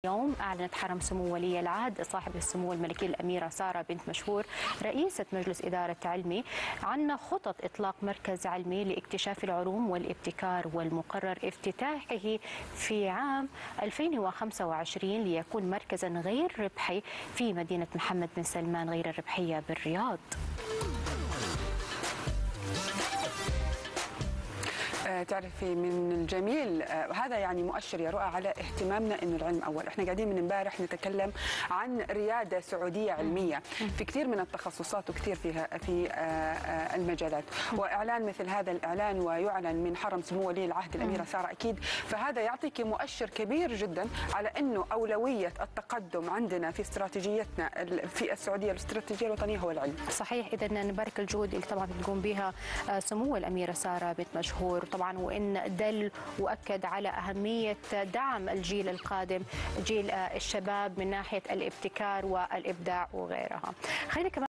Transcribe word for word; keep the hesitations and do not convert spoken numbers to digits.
اليوم أعلنت حرم سمو ولي العهد صاحب السمو الملكية الأميرة سارة بنت مشهور رئيسة مجلس إدارة علمي عن خطط إطلاق مركز علمي لاكتشاف العلوم والابتكار، والمقرر افتتاحه في عام ألفين وخمسة وعشرين ليكون مركزا غير ربحي في مدينة محمد بن سلمان غير الربحية بالرياض. تعرفي من الجميل وهذا يعني مؤشر يا رؤى على اهتمامنا انه العلم اول. احنا قاعدين من امبارح نتكلم عن رياده سعوديه علميه في كثير من التخصصات وكثير فيها في المجالات، واعلان مثل هذا الاعلان ويعلن من حرم سمو ولي العهد الاميره ساره اكيد فهذا يعطيك مؤشر كبير جدا على انه اولويه التقدم عندنا في استراتيجيتنا في السعوديه الاستراتيجيه الوطنيه هو العلم. صحيح، اذا نبارك الجهود اللي طبعا بتقوم بها سمو الاميره ساره بنت مشهور طبعا، وان دل واكد على اهميه دعم الجيل القادم، جيل الشباب من ناحيه الابتكار والابداع وغيرها. خلينا كمان